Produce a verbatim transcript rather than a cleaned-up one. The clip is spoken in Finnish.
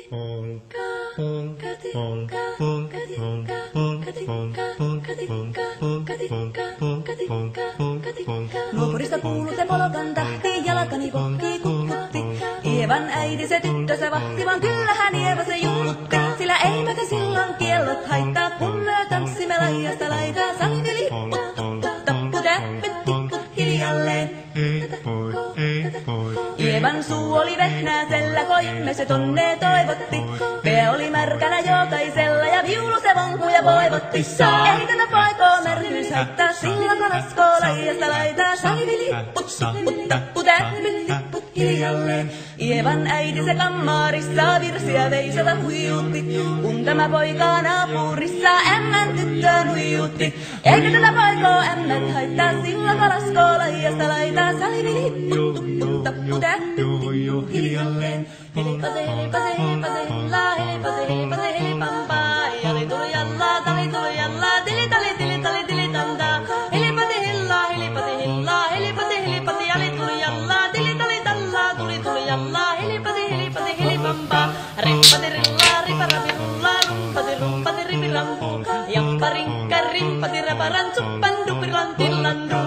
Nuopurista kuuluu se polokan tahti, jalkani kohti kukkutti. Ievan äiti se tyttönsä vahti, vaan kyllähän Ieva se juhlutti. Sillä eiväkä silloin kiellot haittaa, kun me tanssimme laidasta laitaa. Sanki lipput, tupput, tapput, äppit, tipput hiljalleen. Ievan suu oli vehnäisellä, koimme se tonne toivotti. Pää oli märkänä jokaisella ja viulu se vonkuja voivotti. Ei tänä paikoo märkyys haittaa, sillä kalaskoo laidasta laitaa. Sanki lipput, tupput, tapput, äppit, tipput hiljalleen. Ievan äiti se kammarissa virsiä veisata huijutti. Kun tämä poika naapurissa ämmän tyttöön huijutti. Eikä tätä poikoo ämmät haittaa, sillä kalaskoo laidasta laitaa. Salvi lipput, tupput, tapput, äppit, tipput hiljalleen. Helipase, helipase, helipase, hella, helipase, helipase, helipampaa. Jali tuli jallaa, tali tuli jallaa, tili tali tili tali tili tantaa. Helipase, hella, helipase, hella, helipase, helipase, jali tuli jallaa, tili tali tallaa, tuli tuli jallaa. Helipase, helipase, helipampaa. Rimpase, rillaa, riparapi, rullaa, rumpase, rumpase, ripirampu. Jappa, rinkka, rimpasi, raparan, suppan, dupiran, tillan,